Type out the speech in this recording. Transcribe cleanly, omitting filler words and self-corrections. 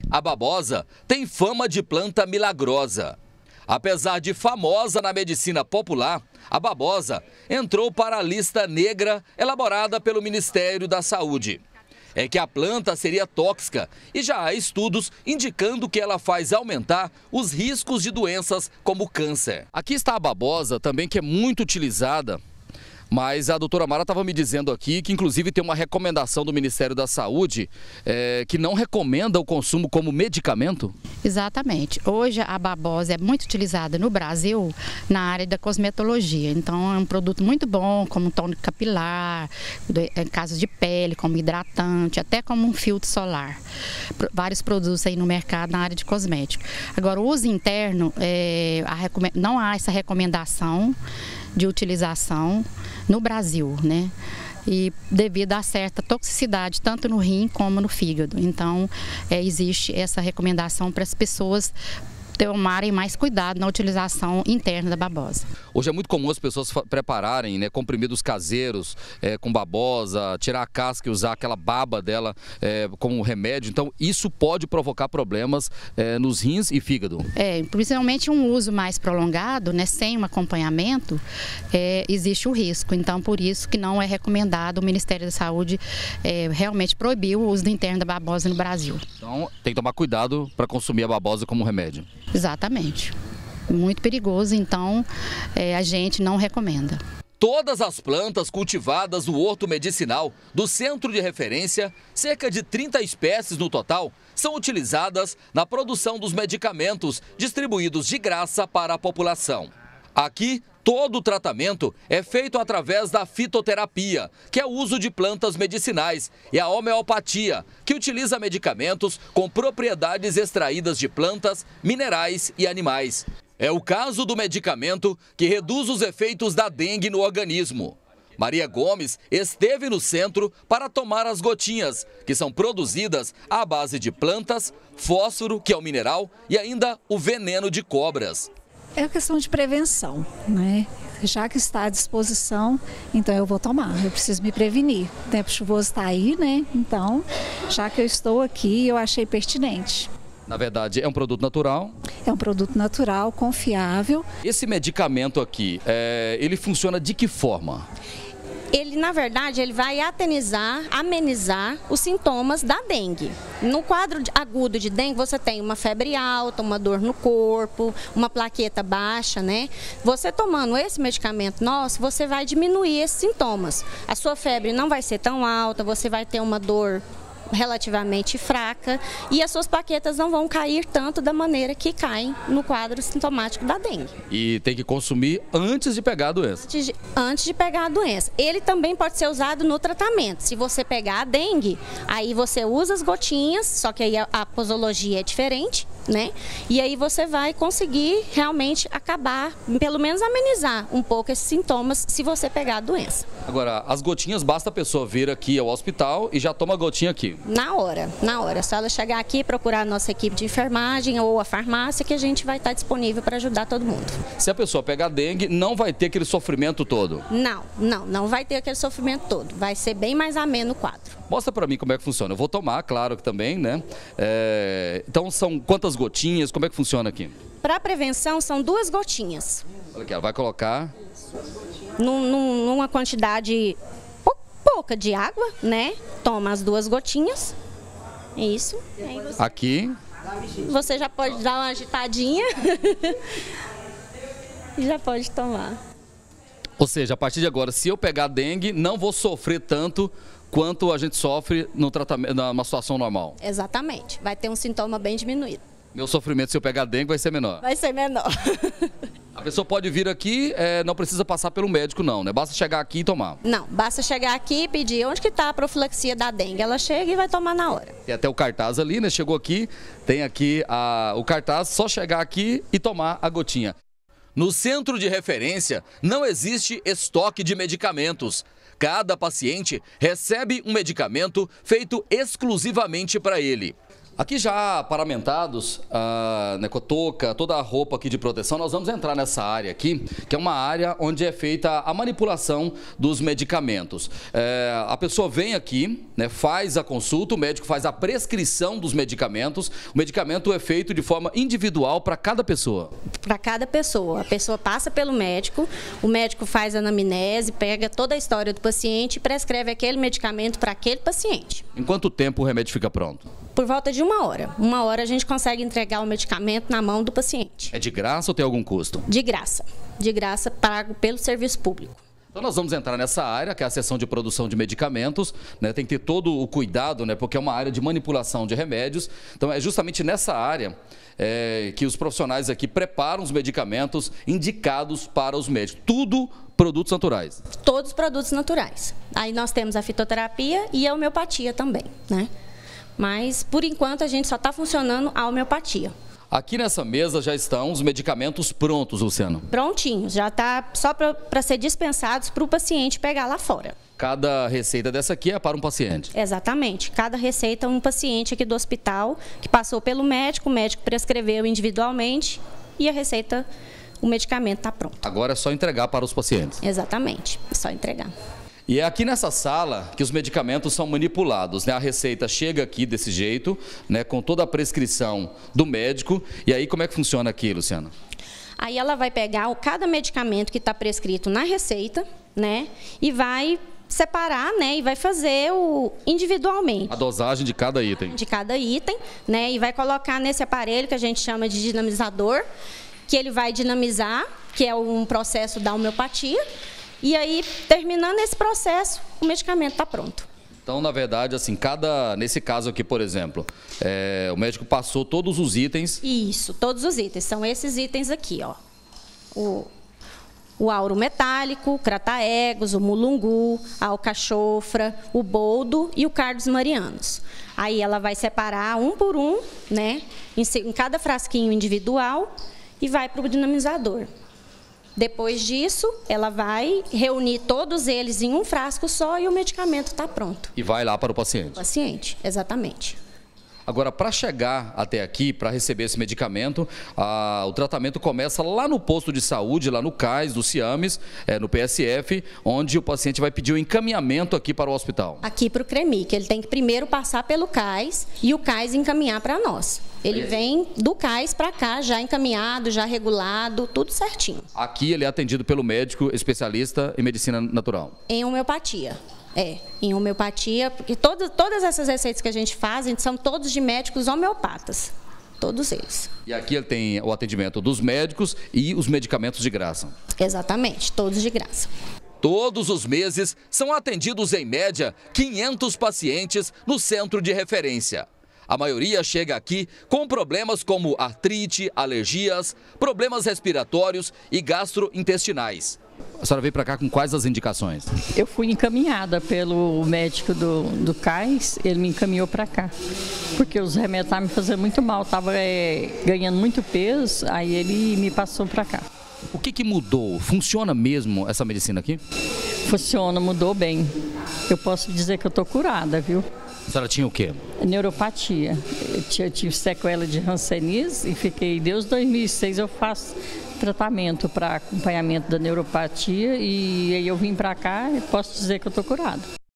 A babosa tem fama de planta milagrosa. Apesar de famosa na medicina popular, a babosa entrou para a lista negra elaborada pelo Ministério da Saúde. É que a planta seria tóxica e já há estudos indicando que ela faz aumentar os riscos de doenças como câncer. Aqui está a babosa também, que é muito utilizada. Mas a doutora Mara estava me dizendo aqui que inclusive tem uma recomendação do Ministério da Saúde que não recomenda o consumo como medicamento? Exatamente. Hoje a babosa é muito utilizada no Brasil na área da cosmetologia. Então é um produto muito bom, como tônico capilar, em casos de pele, como hidratante, até como um filtro solar. Vários produtos aí no mercado na área de cosmético. Agora o uso interno, não há essa recomendação de utilização no Brasil, né? E devido a certa toxicidade, tanto no rim como no fígado. Então, existe essa recomendação para as pessoas tomarem mais cuidado na utilização interna da babosa. Hoje é muito comum as pessoas prepararem, né, comprimidos caseiros com babosa, tirar a casca e usar aquela baba dela como remédio. Então isso pode provocar problemas nos rins e fígado. Principalmente um uso mais prolongado, né, sem um acompanhamento, existe o risco. Então por isso que não é recomendado, o Ministério da Saúde realmente proibiu o uso interno da babosa no Brasil. Então tem que tomar cuidado para consumir a babosa como remédio. Exatamente. Muito perigoso, então a gente não recomenda. Todas as plantas cultivadas no horto medicinal do Centro de Referência, cerca de 30 espécies no total, são utilizadas na produção dos medicamentos distribuídos de graça para a população. Aqui, todo o tratamento é feito através da fitoterapia, que é o uso de plantas medicinais, e a homeopatia, que utiliza medicamentos com propriedades extraídas de plantas, minerais e animais. É o caso do medicamento que reduz os efeitos da dengue no organismo. Maria Gomes esteve no centro para tomar as gotinhas, que são produzidas à base de plantas, fósforo, que é o mineral, e ainda o veneno de cobras. É questão de prevenção, né? Já que está à disposição, então eu vou tomar, eu preciso me prevenir. O tempo chuvoso está aí, né? Então, já que eu estou aqui, eu achei pertinente. Na verdade, é um produto natural? É um produto natural, confiável. Esse medicamento aqui, ele funciona de que forma? Ele, na verdade, ele vai amenizar os sintomas da dengue. No quadro agudo de dengue, você tem uma febre alta, uma dor no corpo, uma plaqueta baixa, né? Você tomando esse medicamento nosso, você vai diminuir esses sintomas. A sua febre não vai ser tão alta, você vai ter uma dor relativamente fraca e as suas plaquetas não vão cair tanto da maneira que caem no quadro sintomático da dengue. E tem que consumir antes de pegar a doença? Antes de pegar a doença. Ele também pode ser usado no tratamento. Se você pegar a dengue, aí você usa as gotinhas, só que aí a posologia é diferente, né? E aí você vai conseguir realmente acabar, pelo menos amenizar um pouco esses sintomas se você pegar a doença. Agora, as gotinhas, basta a pessoa vir aqui ao hospital e já toma a gotinha aqui? Na hora. É só ela chegar aqui, procurar a nossa equipe de enfermagem ou a farmácia, que a gente vai estar disponível para ajudar todo mundo. Se a pessoa pegar dengue, não vai ter aquele sofrimento todo? Não vai ter aquele sofrimento todo. Vai ser bem mais ameno o quadro. Mostra para mim como é que funciona. Eu vou tomar, claro que também, né? Então são quantas gotinhas? Como é que funciona aqui? Para prevenção são 2 gotinhas. Olha aqui, ela vai colocar numa quantidade pouca de água, né? Toma as 2 gotinhas. Isso. Aqui. Você já pode dar uma agitadinha e já pode tomar. Ou seja, a partir de agora, se eu pegar dengue, não vou sofrer tanto quanto a gente sofre no tratamento, numa situação normal. Exatamente. Vai ter um sintoma bem diminuído. Meu sofrimento, se eu pegar dengue, vai ser menor? Vai ser menor. A pessoa pode vir aqui, não precisa passar pelo médico não, né? Basta chegar aqui e tomar. Não, basta chegar aqui e pedir onde que está a profilaxia da dengue. Ela chega e vai tomar na hora. Tem até o cartaz ali, né? Chegou aqui, tem aqui o cartaz, só chegar aqui e tomar a gotinha. No Centro de Referência não existe estoque de medicamentos. Cada paciente recebe um medicamento feito exclusivamente para ele. Aqui já paramentados, com a touca, toda a roupa aqui de proteção, nós vamos entrar nessa área aqui, que é uma área onde é feita a manipulação dos medicamentos. A pessoa vem aqui, né, faz a consulta, o médico faz a prescrição dos medicamentos, o medicamento é feito de forma individual para cada pessoa. Para cada pessoa. A pessoa passa pelo médico, o médico faz a anamnese, pega toda a história do paciente e prescreve aquele medicamento para aquele paciente. Em quanto tempo o remédio fica pronto? Por volta de 1 hora. 1 hora a gente consegue entregar o medicamento na mão do paciente. É de graça ou tem algum custo? De graça. De graça, pago pelo serviço público. Então nós vamos entrar nessa área, que é a seção de produção de medicamentos, né? Tem que ter todo o cuidado, né? Porque é uma área de manipulação de remédios. Então é justamente nessa área que os profissionais aqui preparam os medicamentos indicados para os médicos. Tudo produtos naturais. Todos produtos naturais. Aí nós temos a fitoterapia e a homeopatia também, né? Mas, por enquanto, a gente só está funcionando a homeopatia. Aqui nessa mesa já estão os medicamentos prontos, Luciano? Prontinhos, já está só para ser dispensados para o paciente pegar lá fora. Cada receita dessa aqui é para um paciente? Exatamente. Cada receita é um paciente aqui do hospital que passou pelo médico, o médico prescreveu individualmente e a receita, o medicamento está pronto. Agora é só entregar para os pacientes? Exatamente, é só entregar. E é aqui nessa sala que os medicamentos são manipulados, né? A receita chega aqui desse jeito, né? Com toda a prescrição do médico. E aí como é que funciona aqui, Luciana? Aí ela vai pegar cada medicamento que está prescrito na receita, né? E vai separar, né? E vai fazer individualmente. A dosagem de cada item. De cada item, né? E vai colocar nesse aparelho que a gente chama de dinamizador, que ele vai dinamizar, que é um processo da homeopatia. E aí, terminando esse processo, o medicamento está pronto. Então, na verdade, assim, nesse caso aqui, por exemplo, o médico passou todos os itens. Isso, todos os itens. São esses itens aqui, ó. O auro metálico, o crataegos, o mulungu, a alcachofra, o boldo e o cardos marianos. Aí ela vai separar um por um, né, em cada frasquinho individual e vai para o dinamizador. Depois disso, ela vai reunir todos eles em um frasco só e o medicamento está pronto. E vai lá para o paciente? Paciente, exatamente. Agora, para chegar até aqui, para receber esse medicamento, o tratamento começa lá no posto de saúde, lá no CAIS, do CIAMES, no PSF, onde o paciente vai pedir o encaminhamento aqui para o hospital. Aqui para o CREMIC, ele tem que primeiro passar pelo CAIS e o CAIS encaminhar para nós. Ele vem do CAIS para cá, já encaminhado, já regulado, tudo certinho. Aqui ele é atendido pelo médico especialista em medicina natural? Em homeopatia. Em homeopatia, porque todas essas receitas que a gente faz são todos de médicos homeopatas, todos eles. E aqui ele tem o atendimento dos médicos e os medicamentos de graça? Exatamente, todos de graça. Todos os meses são atendidos em média 500 pacientes no centro de referência. A maioria chega aqui com problemas como artrite, alergias, problemas respiratórios e gastrointestinais. A senhora veio para cá com quais as indicações? Eu fui encaminhada pelo médico do CAIS, ele me encaminhou para cá. Porque os remédios estavam me fazendo muito mal, estava ganhando muito peso, aí ele me passou para cá. O que mudou? Funciona mesmo essa medicina aqui? Funciona, mudou bem. Eu posso dizer que eu estou curada, viu? A senhora tinha o quê? Neuropatia. Eu tive sequela de Hanseníase e fiquei, desde 2006 eu faço tratamento para acompanhamento da neuropatia e aí eu vim para cá e posso dizer que eu estou curada.